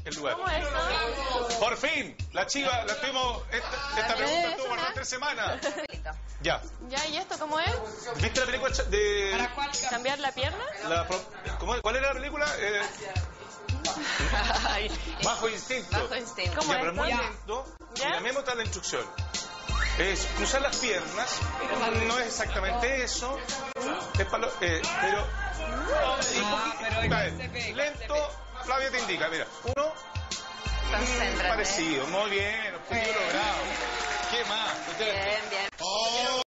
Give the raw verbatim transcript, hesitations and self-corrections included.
el lugar. ¿Cómo es eso? Por fin, la chiva, la tuvimos, esta, esta pregunta estuvo por las tres semanas. Ya. Ya, ¿y esto cómo es? ¿Viste la película de... ¿Cambiar la pierna? La, ¿cómo, ¿Cuál era la película? Eh, Bajo instinto. Bajo instinto. ¿Cómo Ya, es pero muy esto? lento. ¿Ya? La memo está en la instrucción. Es cruzar las piernas. No es exactamente eso. Es para lo- eh, pero... y Ah, pero poqui- igual a ver, se ve, igual lento, Flavia te indica. Mira, uno, Concéntrate. parecido. Muy bien, objetivo logrado. ¿Qué más? Bien, bien. Oh.